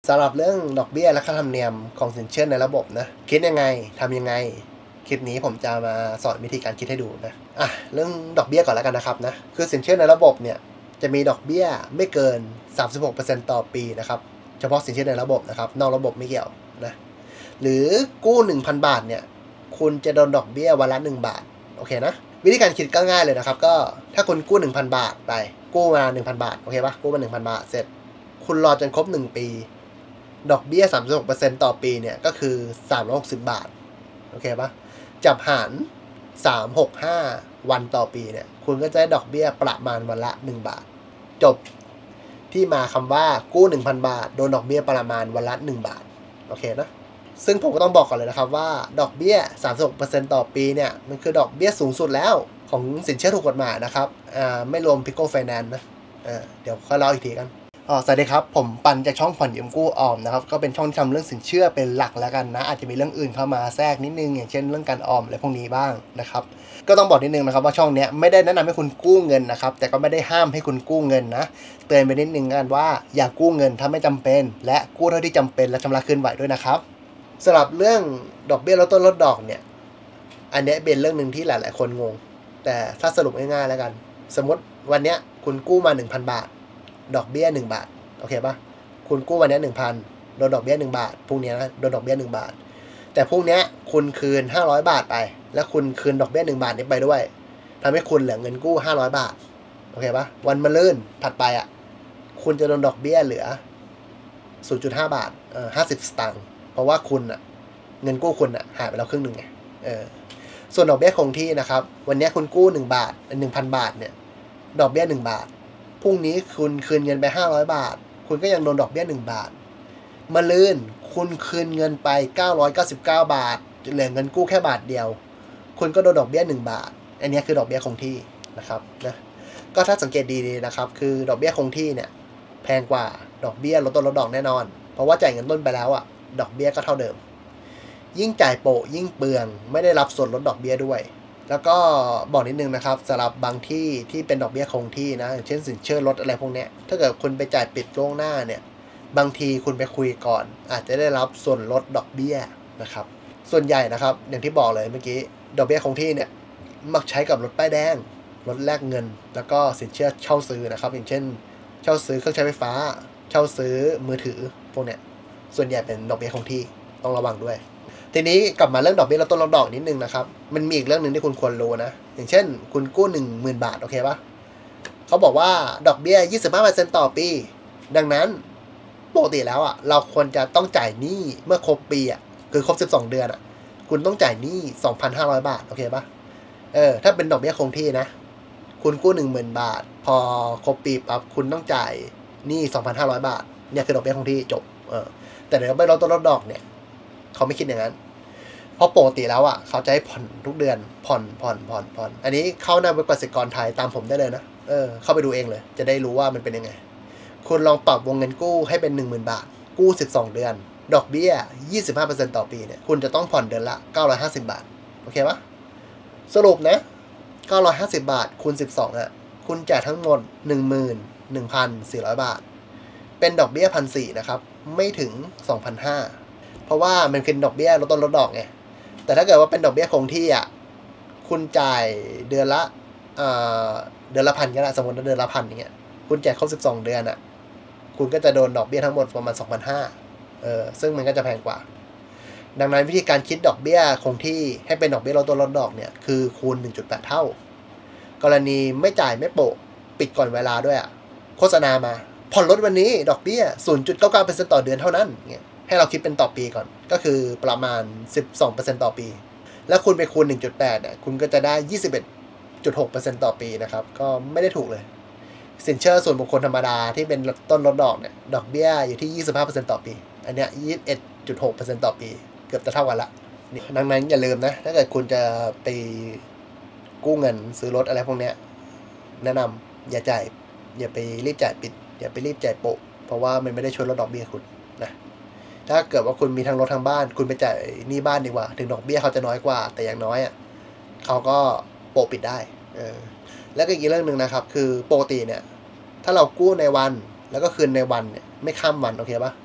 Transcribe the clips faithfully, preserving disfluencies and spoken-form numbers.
สำหรับเรื่องดอกเบี้ยและค่าธรรมเนียมของสินเชื่อในระบบนะคิดยังไงทำยังไงคลิปนี้ผมจะมาสอนวิธีการคิดให้ดูนะอ่ะเรื่องดอกเบี้ยก่อนแล้วกันนะครับนะคือสินเชื่อในระบบเนี่ยจะมีดอกเบี้ยไม่เกิน สามสิบหกเปอร์เซ็นต์ ต่อปีนะครับเฉพาะสินเชื่อในระบบนะครับนอกระบบไม่เกี่ยวนะหรือกู้ หนึ่งพัน บาทเนี่ยคุณจะโดนดอกเบี้ยวันละหนึ่งบาทโอเคนะวิธีการคิดก็ง่ายเลยนะครับก็ถ้าคุณกู้ หนึ่งพัน บาทไปกู้มา หนึ่งพัน บาทโอเคปะกู้มา หนึ่งพัน บาทเสร็จคุณรอจนครบหนึ่งปีดอกเบี้ย สามสิบหกเปอร์เซ็นต์ ต่อปีเนี่ยก็คือสามร้อยหกสิบบาทโอเคปะจับหารสามร้อยหกสิบห้าวันต่อปีเนี่ยคุณก็จะได้ดอกเบี้ยประมาณวันละหนึ่งบาทจบที่มาคำว่ากู้ หนึ่งพัน บาทโดนดอกเบี้ยประมาณวันละหนึ่งบาทโอเคนะซึ่งผมก็ต้องบอกก่อนเลยนะครับว่าดอกเบี้ย สามสิบหกเปอร์เซ็นต์ ต่อปีเนี่ยมันคือดอกเบี้ยสูงสุดแล้วของสินเชื่อถูกกฎหมายนะครับอ่าไม่รวม Pico Finance นะเออเดี๋ยวค่อยเล่าอีกทีกันอ๋อสวัสดีครับผมปันจากช่องผ่อนยืมกู้ออมนะครับก็เป็นช่องที่ทำเรื่องสินเชื่อเป็นหลักแล้วกันนะอาจจะมีเรื่องอื่นเข้ามาแทรกนิดนึงอย่างเช่นเรื่องการออมอะไรพวกนี้บ้างนะครับก็ต้องบอกนิดนึงนะครับว่าช่องนี้ไม่ได้แนะนำให้คุณกู้เงินนะครับแต่ก็ไม่ได้ห้ามให้คุณกู้เงินนะเตือนไปนิดนึงกันว่าอย่ากู้เงินถ้าไม่จำเป็นและกู้เท่าที่จำเป็นและชำระคืนไหวด้วยนะครับสำหรับเรื่องดอกเบี้ยลดต้นลดดอกเนี่ยอันนี้เป็นเรื่องหนึ่งที่หลายๆคนงงแต่ถ้าสรุปง่ายๆแล้วกันสมมติวันนี้คุณกู้มา หนึ่งพัน บาทดอกเบี้ยหนึ่งบาทโอเคปะคุณกู้วันนี้ หนึ่งพัน โดนดอกเบี้ยหนึ่งบาทพรุ่งนี้นะโดนดอกเบี้ยหนึ่งบาทแต่พรุ่งนี้คุณคืนห้าร้อยบาทไปแล้วคุณคืนดอกเบี้ยหนึ่งบาทนี้ไปด้วยทำให้คุณเหลือเงินกู้ห้าร้อยบาทโอเคปะวันมะรืนถัดไปอ่ะคุณจะโดนดอกเบี้ยเหลือ ศูนย์จุดห้า บาทเอ่อห้าสิบสตางค์เพราะว่าคุณอ่ะเงินกู้คุณอ่ะหายไปแล้วครึ่งนึงไงเออส่วนดอกเบี้ยคงที่นะครับวันนี้คุณกู้หนึ่งบาท หนึ่งพัน บาทเนี่ยดอกเบี้ยหนึ่งบาทพรุ่งนี้คุณคืนเงินไปห้าร้อยบาทคุณก็ยังโดนดอกเบี้ยหนึ่งบาทมะรืนคุณคืนเงินไปเก้าร้อยเก้าสิบเก้าบาทเหลือเงินกู้แค่บาทเดียวคุณก็โดนดอกเบี้ยหนึ่งบาทอันนี้คือดอกเบี้ยคงที่นะครับนะก็ถ้าสังเกตดีๆนะครับคือดอกเบี้ยคงที่เนี่ยแพงกว่าดอกเบี้ยลดต้นลดดอกแน่นอนเพราะว่าจ่ายเงินต้นไปแล้วอ่ะดอกเบี้ยก็เท่าเดิมยิ่งจ่ายโปะยิ่งเปลืองไม่ได้รับส่วนลดดอกเบี้ยด้วยแล้วก็บอกนิดนึงนะครับสำหรับบางที่ที่เป็นดอกเบี้ยคงที่นะอย่างเช่นสินเชื่อรถอะไรพวกนี้ถ้าเกิดคุณไปจ่ายปิดล่วงหน้าเนี่ยบางทีคุณไปคุยก่อนอาจจะได้รับส่วนลดดอกเบี้ยนะครับส่วนใหญ่นะครับอย่างที่บอกเลยเมื่อกี้ดอกเบี้ยคงที่เนี่ยมักใช้กับรถป้ายแดงรถแลกเงินแล้วก็สินเชื่อเช่าซื้อนะครับอย่างเช่นเช่าซื้อเครื่องใช้ไฟฟ้าเช่าซื้อมือถือพวกเนี้ยส่วนใหญ่เป็นดอกเบี้ยคงที่ต้องระวังด้วยทีนี้กลับมาเรื่องดอกเบี้ยลดต้นลดดอกนิดนึงนะครับมันมีอีกเรื่องนึงที่คุณควรรู้นะอย่างเช่นคุณกู้ หนึ่งหมื่น บาทโอเคปะเขาบอกว่าดอกเบี้ย ยี่สิบห้าเปอร์เซ็นต์ ต่อปีดังนั้นปกติแล้วอ่ะเราควรจะต้องจ่ายหนี้เมื่อครบปีอ่ะคือครบสิบสองเดือนอ่ะคุณต้องจ่ายหนี้ สองพันห้าร้อย บาทโอเคปะเออถ้าเป็นดอกเบี้ยคงที่นะคุณกู้ หนึ่งหมื่น บาทพอครบปีปั๊บคุณต้องจ่ายหนี้ สองพันห้าร้อย บาทเนี่ยคือดอกเบี้ยคงที่จบเออแต่เดี๋ยวไปลดต้นลดดอกเนี่ยเขาไม่คิดอย่างนั้นเพราะปกติแล้วอ่ะเขาจะให้ผ่อนทุกเดือนผ่อนผ่อนผ่อนผ่อนอันนี้เข้าหน้าเว็บกสิกรไทยตามผมได้เลยนะเออเข้าไปดูเองเลยจะได้รู้ว่ามันเป็นยังไงคุณลองปรับวงเงินกู้ให้เป็น หนึ่งหมื่น บาทกู้สิบสองเดือนดอกเบี้ย ยี่สิบห้าเปอร์เซ็นต์ ต่อปีเนี่ยคุณจะต้องผ่อนเดือนละเก้าร้อยห้าสิบบาทโอเคปะสรุปนะเก้าร้อยห้าสิบบาทคูณสิบสองอ่ะคุณจ่ายทั้งหมด หนึ่งหมื่นหนึ่งพันสี่ร้อย บาทเป็นดอกเบี้ย หนึ่งพันสี่ร้อย นะครับไม่ถึง สองพันห้าร้อย เพราะว่ามันเป็นดอกเบี้ยลดต้นลดดอกไงแต่ถ้าเกิดว่าเป็นดอกเบี้ยคงที่อ่ะคุณจ่ายเดือนละเอ่อเดือนละพันก็ได้สมมติว่าเดือนละพันอย่างเงี้ยคุณจ่ายครบสิบสองเดือนอ่ะคุณก็จะโดนดอกเบี้ยทั้งหมดประมาณ สองพันห้าร้อย เออซึ่งมันก็จะแพงกว่าดังนั้นวิธีการคิดดอกเบี้ยคงที่ให้เป็นดอกเบี้ยลดต้นลดดอกเนี่ยคือคูณ หนึ่งจุดแปด เท่ากรณีไม่จ่ายไม่โปะปิดก่อนเวลาด้วยอ่ะโฆษณามาผ่อนรถวันนี้ดอกเบี้ย ศูนย์จุดเก้าเก้าเปอร์เซ็นต์ ต่อเดือนเท่านั้นเงี้ยให้เราคิดเป็นต่อปีก่อนก็คือประมาณ สิบสองเปอร์เซ็นต์ ต่อปีแล้วคุณไปคูณ หนึ่งจุดแปด เนี่ยคุณก็จะได้ ยี่สิบเอ็ดจุดหกเปอร์เซ็นต์ ต่อปีนะครับก็ไม่ได้ถูกเลยสินเชื่อส่วนบุคคลธรรมดาที่เป็นต้นลดดอกเนี่ยดอกเบี้ยอยู่ที่ ยี่สิบห้าเปอร์เซ็นต์ ต่อปีอันเนี้ย ยี่สิบเอ็ดจุดหกเปอร์เซ็นต์ ต่อปีเกือบจะเท่ากันละดังนั้นอย่าลืมนะถ้าเกิดคุณจะไปกู้เงินซื้อรถอะไรพวกเนี้ยแนะนำอย่าจ่ายอย่าไปรีบจ่ายปิดอย่าไปรีบจ่ายโปะเพราะว่ามันไม่ได้ช่วยลดดอกเบี้ยคุณนะถ้าเกิดว่าคุณมีทั้งรถทั้งบ้านคุณไปจ่ายหนี้บ้านดีกว่าถึงดอกเบี้ยเขาจะน้อยกว่าแต่อย่างน้อยอ่ะเขาก็โปะปิดได้เออแล้วก็อีกเรื่องนึงนะครับคือปกติเนี่ยถ้าเรากู้ในวันแล้วก็คืนในวันเนี่ยไม่ข้ามวันโอเคปะ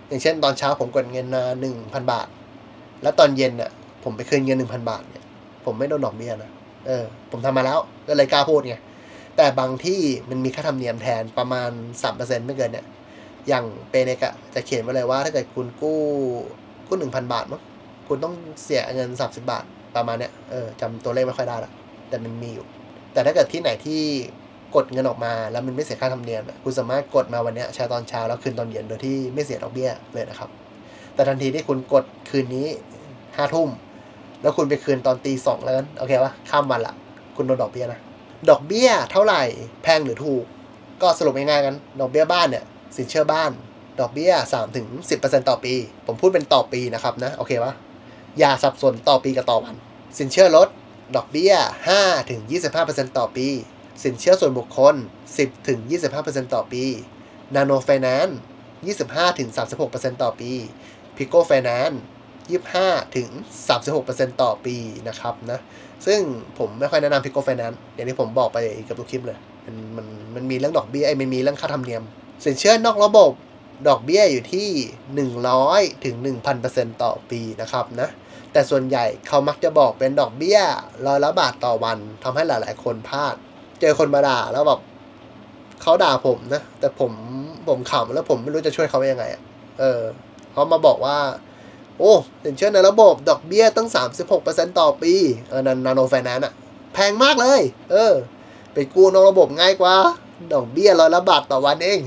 อย่างเช่นตอนเช้าผมกดเงินมาหนึ่งพันบาทแล้วตอนเย็นน่ะผมไปคืนเงินหนึ่งพันบาทเนี่ยผมไม่โดนดอกเบี้ยนะเออผมทำมาแล้วก็เลยกล้าพูดไงแต่บางที่มันมีค่าธรรมเนียมแทนประมาณ สามเปอร์เซ็นต์ ไม่เกินเนี่ยอย่างเปเนกะจะเขียนไว้เลยว่าถ้าเกิดคุณกู้กู้ หนึ่งพัน บาทมั้งคุณต้องเสียเงินสามสิบบาทประมาณเนี้ยเออจำตัวเลขไม่ค่อยได้ละแต่มันมีอยู่แต่ถ้าเกิดที่ไหนที่กดเงินออกมาแล้วมันไม่เสียค่าธรรมเนียมคุณสามารถกดมาวันนี้ใช้ตอนเช้าแล้วคืนตอนเย็นโดยที่ไม่เสียดอกเบี้ยเลยนะครับแต่ทันทีที่คุณกดคืนนี้ห้าทุ่มแล้วคุณไปคืนตอนตีสองแล้วกันโอเคปะข้ามวันละคุณโดนดอกเบี้ยนะดอกเบี้ยเท่าไหร่แพงหรือถูกก็สรุปง่ายๆกันดอกเบี้ยบ้านเนี่ยสินเชื่อบ้านดอกเบี้ย สามถึงสิบเปอร์เซ็นต์ ต่อปีผมพูดเป็นต่อปีนะครับนะโอเคปะอย่าสับสนต่อปีกับต่อวันสินเชื่อรถดอกเบี้ย ห้าถึงยี่สิบห้าเปอร์เซ็นต์ ต่อปีสินเชื่อส่วนบุคคล สิบถึงยี่สิบห้าเปอร์เซ็นต์ ต่อปีนาโนไฟแนนซ์ ยี่สิบห้าถึงสามสิบหกเปอร์เซ็นต์ ต่อปีพิโก้ไฟแนนซ์ ยี่สิบห้าถึงสามสิบหกเปอร์เซ็นต์ ต่อปีนะครับนะซึ่งผมไม่ค่อยแนะนำพิโก้ไฟแนนซ์อย่างที่ผมบอกไปกับทุกคลิปเลยมันมันมันมีเรื่องดอกเบี้ยไอ้มันมีเรื่องค่าธรรมเนียมสินเชื่อนอกระบบดอกเบี้ยอยู่ที่หนึ่งร้อยถึง หนึ่งพันเปอร์เซ็นต์ ต่อปีนะครับนะแต่ส่วนใหญ่เขามักจะบอกเป็นดอกเบี้ยร้อยละบาทต่อวันทำให้หลายๆคนพลาดเจอคนมาด่าแล้วแบบเขาด่าผมนะแต่ผมผมขำแล้วผมไม่รู้จะช่วยเขายังไงอ่ะเออเขามาบอกว่าโอ้สินเชื่อในระบบดอกเบี้ยตั้ง สามสิบหกเปอร์เซ็นต์ ต่อปีเออนาโนไฟแนนซ์อ่ะแพงมากเลยเออไปกู้นอกระบบง่ายกว่าดอกเบี้ยร้อยละบาทต่อวันเอง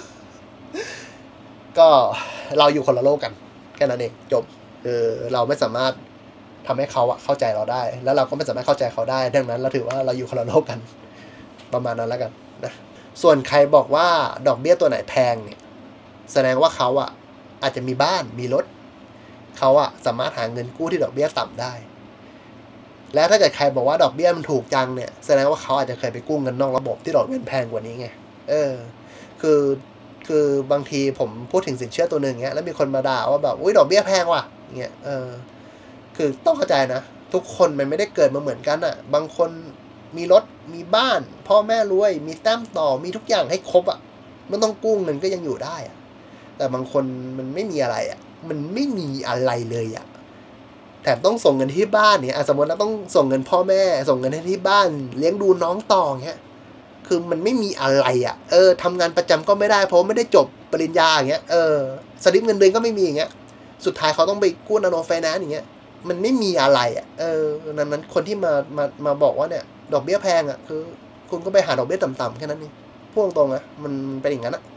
ก็เราอยู่คนละโลกกันแค่นั้นเองจบเออเราไม่สามารถทำให้เขาอะเข้าใจเราได้แล้วเราก็ไม่สามารถเข้าใจเขาได้ดังนั้นเราถือว่าเราอยู่คนละโลกกันประมาณนั้นแล้วกันนะส่วนใครบอกว่าดอกเบี้ยตัวไหนแพงเนี่ยแสดงว่าเขาอะอาจจะมีบ้านมีรถเขาอะสามารถหาเงินกู้ที่ดอกเบี้ยต่ำได้และถ้าเกิดใครบอกว่าดอกเบี้ยมันถูกจังเนี่ยแสดงว่าเขาอาจจะเคยไปกู้เงินนอกระบบที่ดอกเบี้ยแพงกว่านี้ไงเออคือคือบางทีผมพูดถึงสินเชื่อตัวหนึ่งเงี้ยแล้วมีคนมาด่าว่าแบบอุ้ยดอกเบี้ยแพงว่ะเงี้ยเออคือต้องเข้าใจนะทุกคนมันไม่ได้เกิดมาเหมือนกันอ่ะบางคนมีรถมีบ้านพ่อแม่รวยมีแต้มต่อมีทุกอย่างให้ครบอ่ะมันต้องกู้เงินก็ยังอยู่ได้อ่ะแต่บางคนมันไม่มีอะไรอ่ะมันไม่มีอะไรเลยอ่ะแถมต้องส่งเงินที่บ้านเนี่ยสมมติเราต้องส่งเงินพ่อแม่ส่งเงินให้ที่บ้านเลี้ยงดูน้องต่อเงี้ยคือมันไม่มีอะไรอ่ะเออทำงานประจำก็ไม่ได้เพราะไม่ได้จบปริญญาอย่างเงี้ยเออสลิปเงินเดือนก็ไม่มีอย่างเงี้ยสุดท้ายเขาต้องไปกู้นาโนไฟแนนซ์อย่างเงี้ยมันไม่มีอะไรอ่ะเออนั้นนั้นคนที่มามามาบอกว่าเนี่ยดอกเบี้ยแพงอ่ะคือคุณก็ไปหาดอกเบี้ยต่ำๆแค่นั้นเองพูดตรงๆนะมันเป็นอย่างนั้นอ่ะ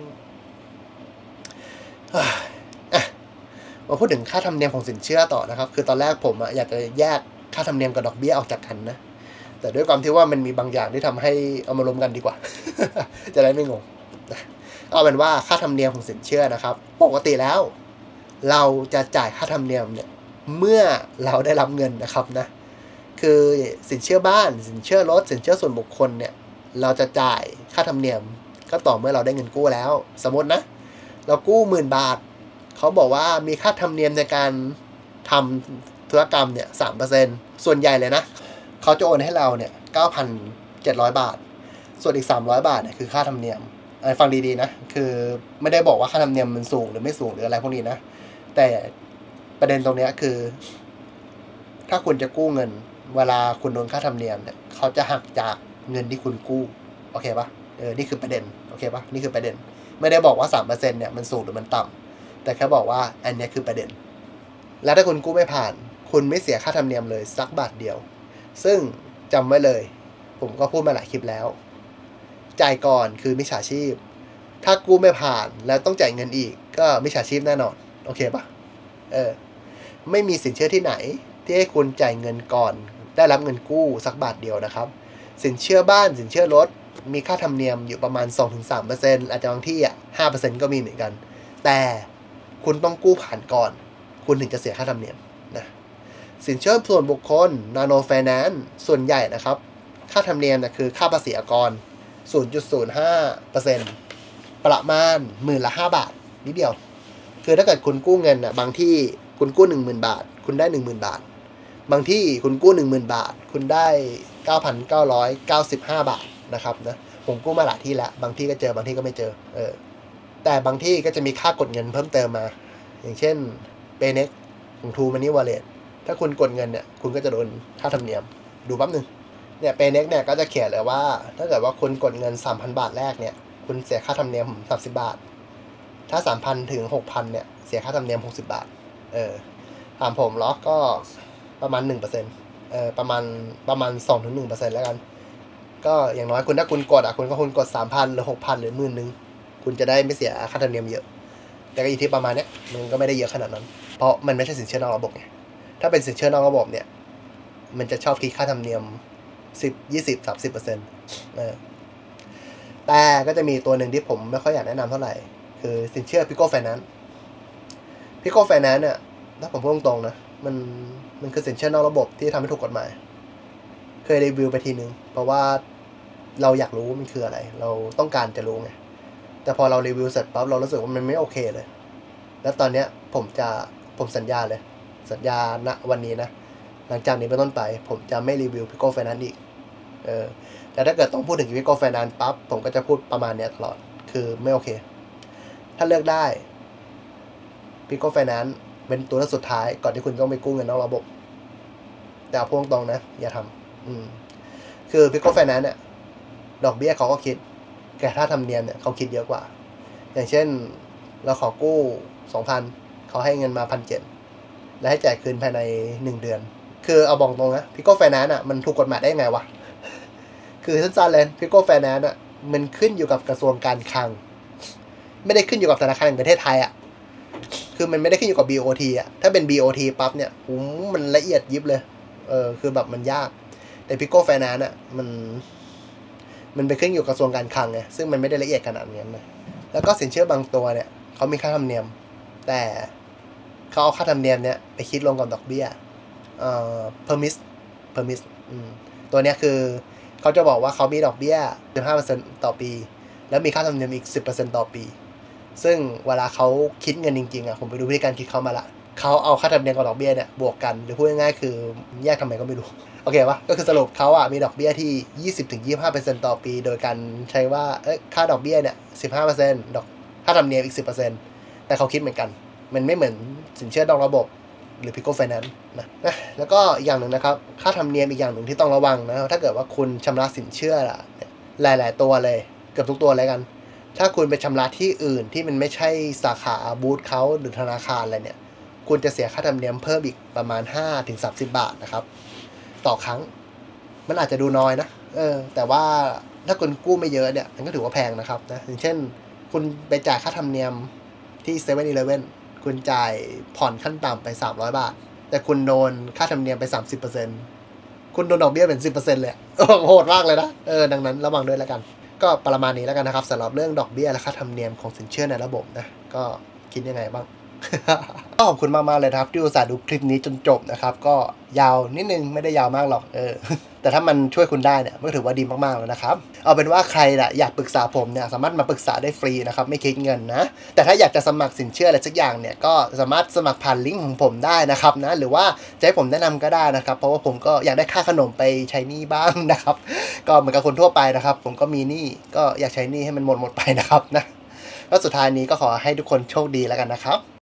อ่ะมาพูดถึงค่าธรรมเนียมของสินเชื่อต่อนะครับคือตอนแรกผมอ่ะอยากจะแยกค่าธรรมเนียมกับดอกเบี้ยออกจากกันนะแต่ด้วยความที่ว่ามันมีบางอย่างที่ทำให้เอามารวมกันดีกว่า จะได้ไม่งงนะเอาเป็นว่าค่าธรรมเนียมของสินเชื่อนะครับปกติแล้วเราจะจ่ายค่าธรรมเนียมเนี่ยเมื่อเราได้รับเงินนะครับนะคือสินเชื่อบ้านสินเชื่อรถสินเชื่อส่วนบุคคลเนี่ยเราจะจ่ายค่าธรรมเนียมก็ต่อเมื่อเราได้เงินกู้แล้วสมมตินะเรากู้หมื่นบาทเขาบอกว่ามีค่าธรรมเนียมในการทำธุรกรรมเนี่ยสามเปอร์เซ็นต์ส่วนใหญ่เลยนะเขาจะโอนให้เราเนี่ย เก้าพันเจ็ดร้อย บาทส่วนอีกสามร้อยบาทเนี่ยคือค่าธรรมเนียมฟังดีๆนะคือไม่ได้บอกว่าค่าธรรมเนียมมันสูงหรือไม่สูงหรืออะไรพวกนี้นะแต่ประเด็นตรงนี้คือถ้าคุณจะกู้เงินเวลาคุณโดนค่าธรรมเนียมเนี่ยเขาจะหักจากเงินที่คุณกู้โอเคปะเออนี่คือประเด็นโอเคปะนี่คือประเด็นไม่ได้บอกว่า สามเปอร์เซ็นต์ เนี่ยมันสูงหรือมันต่ำแต่แค่บอกว่าอันนี้คือประเด็นแล้วถ้าคุณกู้ไม่ผ่านคุณไม่เสียค่าธรรมเนียมเลยสักบาทเดียวซึ่งจำไว้เลยผมก็พูดมาหลายคลิปแล้วจ่ายก่อนคือมิจฉาชีพถ้ากู้ไม่ผ่านแล้วต้องจ่ายเงินอีกก็มิจฉาชีพแน่นอนโอเคปะเออไม่มีสินเชื่อที่ไหนที่ให้คุณจ่ายเงินก่อนได้รับเงินกู้สักบาทเดียวนะครับสินเชื่อบ้านสินเชื่อรถมีค่าธรรมเนียมอยู่ประมาณ สองถึงสามเปอร์เซ็นต์ อาจจะบางที่อ่ะ ห้าเปอร์เซ็นต์ ก็มีเหมือนกันแต่คุณต้องกู้ผ่านก่อนคุณถึงจะเสียค่าธรรมเนียมนะสินเชื่อส่วนบุคคล Nano Finance ส่วนใหญ่นะครับค่าธรรมเนียมนะคือค่าภาษีอากร ศูนย์จุดศูนย์ห้าเปอร์เซ็นต์ ประมาณหมื่นละห้าบาทนิดเดียวคือถ้าเกิดคุณกู้เงินนะบางที่คุณกู้ หนึ่งหมื่น บาทคุณได้ หนึ่งหมื่น บาทบางที่คุณกู้ หนึ่งหมื่น บาทคุณได้ เก้าพันเก้าร้อยเก้าสิบห้า บาทนะครับนะผมกู้มาหลายที่แล้วบางที่ก็เจอบางที่ก็ไม่เจอเออแต่บางที่ก็จะมีค่ากดเงินเพิ่มเติมมา อย่างเช่น Paynex ของ True Money Wallet ถ้าคุณกดเงินเนี่ยคุณก็จะโดนค่าธรรมเนียมดูแป๊บนึงเนี่ย Paynex เนี่ยก็จะเขียนเลยว่าถ้าเกิดว่าคุณกดเงิน สามพัน บาทแรกเนี่ยคุณเสียค่าธรรมเนียมสามสิบบาทถ้า สามพัน ถึง หกพัน เนี่ยเสียค่าธรรมเนียมหกสิบบาทเออถามผมล็อกก็ประมาณ หนึ่งเปอร์เซ็นต์ เออประมาณประมาณ สองถึงหนึ่งเปอร์เซ็นต์ แล้วกันก็อย่างน้อยคุณถ้าคุณกดอ่ะคุณก็คุณกด สามพัน หรือ หกพัน หรือ หมื่น นึงคุณจะได้ไม่เสียค่าธรรมเนียมเยอะแต่ก็อยู่ที่ประมาณเนี้ยมันก็ไม่ได้เยอะขนาดนั้นเพราะมันไม่ใช่สินเชื่อนอกระบบไงถ้าเป็นสินเชื่อนอกระบบเนี่ยมันจะชอบคิดค่าธรรมเนียมสิบ ยี่สิบ สามสิบเปอร์เซ็นต์ เออแต่ก็จะมีตัวหนึ่งที่ผมไม่ค่อยอยากแนะนำเท่าไหร่คือสินเชื่อ Pico Finance Pico Finance เนี่ยถ้าผมพูดตรงๆนะมันมันคือสินเชื่อนอกระบบที่ทำให้ถูกกฎหมายเคยรีวิวไปทีนึงเพราะว่าเราอยากรู้มันคืออะไรเราต้องการจะรู้ไงแต่พอเรารีวิวเสร็จปั๊บเรารู้สึกว่ามันไม่โอเคเลยแล้วตอนเนี้ยผมจะผมสัญญาเลยสัญญาณวันนี้นะหลังจากนี้เป็นต้นไปผมจะไม่รีวิว Pico Finance อีกเออแต่ถ้าเกิดต้องพูดถึง Pico Finance ปั๊บผมก็จะพูดประมาณเนี้ยตลอดคือไม่โอเคถ้าเลือกได้ Pico Finance เป็นตัวเลือกสุดท้ายก่อนที่คุณต้องไปกู้เงินนอกระบบแต่พูดตรงๆนะอย่าทำอืมคือ Pico Finance เนี่ยดอกเบี้ยเขาก็คิดแต่ถ้าธรรมเนียมเนี่ยเขาคิดเยอะกว่าอย่างเช่นเราขอกู้ สองพัน เขาให้เงินมา หนึ่งพันเจ็ดร้อย และให้จ่ายคืนภายในหนึ่งเดือนคือเอาบอกตรงนะ Pico Finance อ่ะมันถูกกฎหมายได้ไงวะคือสั้นๆเลย Pico Finance อ่ะมันขึ้นอยู่กับกระทรวงการคลังไม่ได้ขึ้นอยู่กับธนาคารแห่งประเทศไทยอ่ะคือมันไม่ได้ขึ้นอยู่กับ บี โอ ที อ่ะถ้าเป็น บี โอ ที ปั๊บเนี่ยโอ้มันละเอียดยิบเลยเออคือแบบมันยากแต่ Pico Finance อ่ะมันมันไปขึ้นอยู่กับกระทรวงการคลังไงซึ่งมันไม่ได้ละเอียดขนาดนั้นนะแล้วก็สินเชื่อบางตัวเนี่ยเขามีค่าธรรมเนียมแต่เขาเอาค่าธรรมเนียมเนี่ยไปคิดรวมกับดอกเบี้ยเอ่อ permis permis อืมตัวเนี้ยคือเขาจะบอกว่าเขามีดอกเบี้ย สิบห้าเปอร์เซ็นต์ ต่อปีแล้วมีค่าธรรมเนียมอีก สิบเปอร์เซ็นต์ ต่อปีซึ่งเวลาเขาคิดเงินจริงๆอ่ะผมไปดูวิธีการคิดเขามาละเขาเอาค่าธรรมเนียมกับดอกเบี้ยเนี่ยบวกกันหรือพูดง่ายๆคือแยกทำไมก็ไม่รู้โอเคปะก็คือสรุปเขาอ่ะมีดอกเบี้ยที่ ยี่สิบถึงยี่สิบห้าเปอร์เซ็นต์ ต่อปีโดยการใช้ว่าเอ้ยค่าดอกเบี้ยเนี่ย สิบห้าเปอร์เซ็นต์ ดอกค่าธรรมเนียมอีก สิบเปอร์เซ็นต์ แต่เขาคิดเหมือนกันมันไม่เหมือนสินเชื่อนอกระบบหรือ Pico Finance นะนะแล้วก็อีกอย่างหนึ่งนะครับค่าธรรมเนียมอีกอย่างหนึ่งที่ต้องระวังนะถ้าเกิดว่าคุณชำระสินเชื่อละหลายๆตัวเลยเกือบทุกตัวเลยกันถ้าคุณไปชำระที่อื่นที่มันไม่ใช่สาขาบูธเขาหรือธนาคารอะไรเนี่ยคุณจะเสียค่าธรรมเนียมเพิ่มอีกประมาณ ห้าถึงสามสิบ บาทนะครับต่อครั้งมันอาจจะดูน้อยนะเออแต่ว่าถ้าคุณกู้ไม่เยอะเนี่ยมันก็ถือว่าแพงนะครับนะอย่างเช่นคุณไปจ่ายค่าธรรมเนียมที่ เซเว่น อีเลฟเว่น คุณจ่ายผ่อนขั้นต่ำไปสามร้อยบาทแต่คุณโดนค่าธรรมเนียมไป สามสิบเปอร์เซ็นต์ คุณโดนดอกเบี้ยเป็น สิบเปอร์เซ็นต์ เลยโหดมากเลยนะเออดังนั้นระวังด้วยแล้วกันก็ประมาณนี้แล้วกันนะครับสำหรับเรื่องดอกเบี้ยและค่าธรรมเนียมของสินเชื่อในระบบนะก็คิดยังไงบ้าง ก็ขอบคุณมากๆเลยครับที่อุตส่าห์ดูคลิปนี้จนจบนะครับก็ยาวนิดนึงไม่ได้ยาวมากหรอกเออ แต่ถ้ามันช่วยคุณได้เนี่ยก็ถือว่าดีมากๆแล้วนะครับเอาเป็นว่าใครน่ะอยากปรึกษาผมเนี่ยสามารถมาปรึกษาได้ฟรีนะครับไม่คิดเงินนะแต่ถ้าอยากจะสมัครสินเชื่ออะไรสักอย่างเนี่ยก็สามารถสมัครผ่านลิงก์ของผมได้นะครับนะหรือว่าจะให้ผมแนะนำก็ได้นะครับเพราะว่าผมก็อยากได้ค่าขนมไปใช้หนี้บ้างนะครับก็เหมือนกับคนทั่วไปนะครับผมก็มีหนี้ก็อยากใช้หนี้ให้มันหมดหมดไปนะครับนะแล้วสุดท้ายนี้ก็ขอให้ทุกคนโชคดีแล้วกันนะครับ